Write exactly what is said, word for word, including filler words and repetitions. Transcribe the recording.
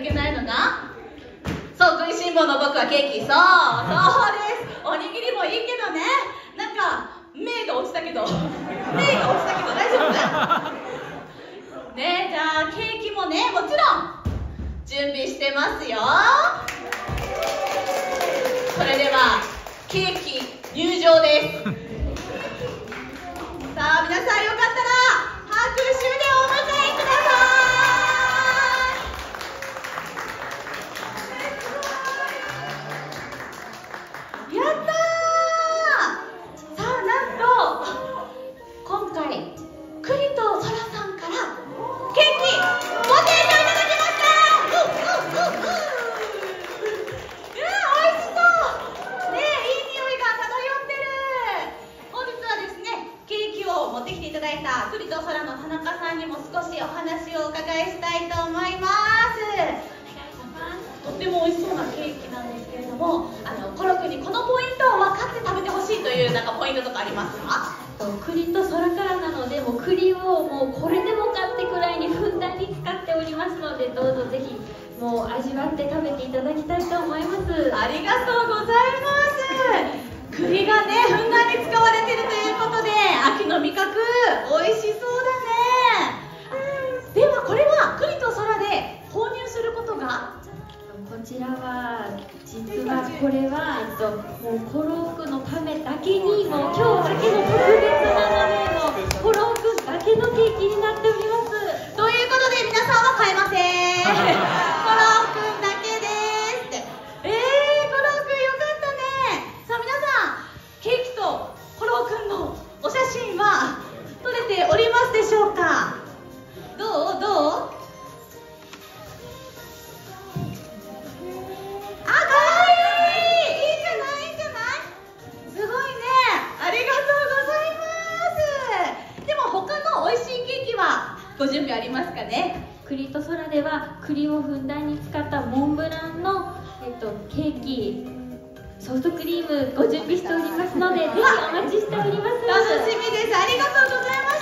けないのが、そう、食いしん坊の僕はケーキ。そう、そうです。おにぎりもいいけどね、なんか目が落ちたけど、目が落ちたけど大丈夫ね。じゃあケーキもね、もちろん準備してますよ。それではケーキ入場です。さあ皆さん、よかったら拍手でお迎えください。やったー。さあ、なんと今回栗とそらさんからケーキご提供いただきました。うううういやー、美味しそうね。いい匂いが漂ってる。本日はですね、ケーキを持ってきていただいた栗とそらの田中さんにも少しお話をお伺いしたいと思います。とっても美味しそうなケーキなんですけれども、あのコロ君にこのポイントを分かって食べてほしいというなんかポイントとかありますか？ 栗と空からなので、もう栗をもうこれでもかってくらいにふんだんに使っておりますので、どうぞぜひもう味わって食べていただきたいと思います。 ありがとうございます。栗がね、ふんだんに使われているということで、秋の味覚美味しそうだね。ではこれは栗と空で購入することが、 こちらは実はこれは、えっと、もうコロークのためだけに、もう今日だけの特別なので、もうコロークだけのケーキになっております。 ということで皆さんは買えません。コローくんだけですって。えー、コローくんよかったね。さあ皆さん、ケーキとコローくんのお写真は撮れておりますでしょうか？どうどう？あ、かわいい。いいじゃない、いいじゃない。すごいね。ありがとうございます。でも他の美味しいケーキはご準備ありますかね？ 栗と空では栗をふんだんに使ったモンブランの、えっと、ケーキ、ソフトクリームご準備しておりますので、ぜひお待ちしております。 楽しみです。ありがとうございました。